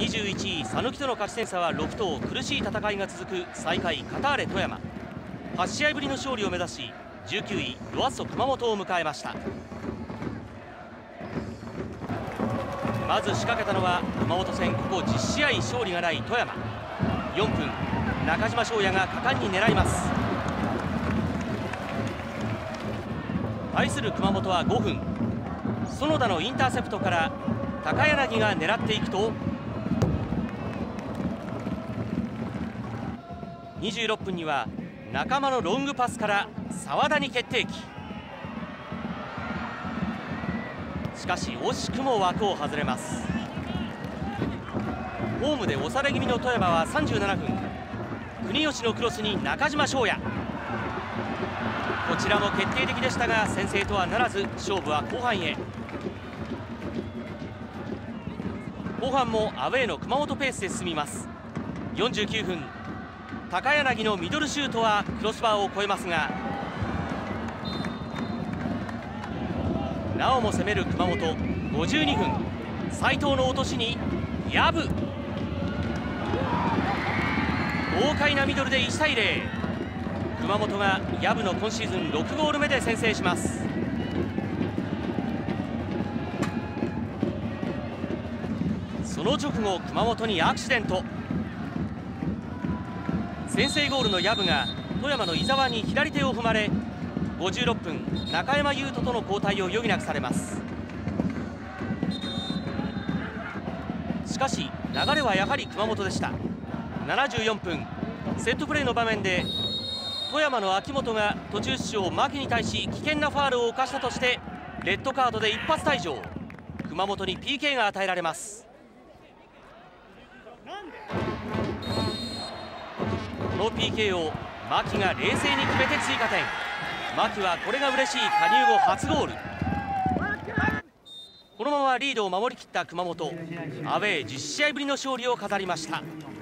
21位讃岐との勝ち点差は6と苦しい戦いが続く最下位カターレ富山。8試合ぶりの勝利を目指し19位ロアッソ熊本を迎えました。まず仕掛けたのは熊本戦ここ10試合勝利がない富山。4分、中島翔也が果敢に狙います。対する熊本は5分、園田のインターセプトから高柳が狙っていくと26分には仲間のロングパスから澤田に決定機。しかし惜しくも枠を外れます。ホームで押され気味の富山は37分、国吉のクロスに中島翔也。こちらも決定的でしたが先制とはならず勝負は後半へ。後半もアウェーの熊本ペースで進みます。49分、高柳のミドルシュートはクロスバーを越えますがなおも攻める熊本。52分、斉藤の落としに薮、豪快なミドルで1対0。熊本が薮の今シーズン6ゴール目で先制します。その直後熊本にアクシデント。先制ゴールの薮が富山の井澤に左手を踏まれ56分、中山雄斗との交代を余儀なくされます。しかし流れはやはり熊本でした。74分、セットプレーの場面で富山の秋元が途中出場牧に対し危険なファウルを犯したとしてレッドカードで一発退場。熊本に PK が与えられます。この PK を牧が冷静に決めて追加点。牧はこれが嬉しい加入後初ゴール。このままリードを守りきった熊本、アウェー10試合ぶりの勝利を飾りました。